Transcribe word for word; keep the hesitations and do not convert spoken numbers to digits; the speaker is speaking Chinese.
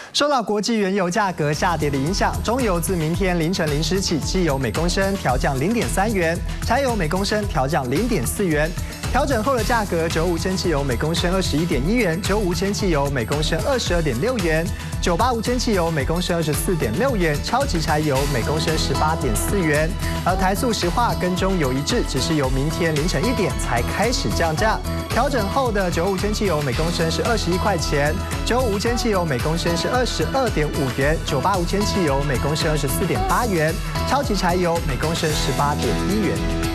受到国际原油价格下跌的影响，中油自明天凌晨零时起，汽油每公升调降零点三元，柴油每公升调降零点四元。调整后的价格，九五千汽油每公升二十一点一元，九五千汽油每公升二十二点六元，九八无铅汽油每公升二十四点六元，超级柴油每公升十八点四元。而台塑石化跟中油一致，只是由明天凌晨一点才开始降价。调整后的九五千汽油每公升是二十一块钱，九五无铅汽油每公升是二十二点五元，九八无铅汽油每公升二十四点八元，超级柴油每公升十八点一元。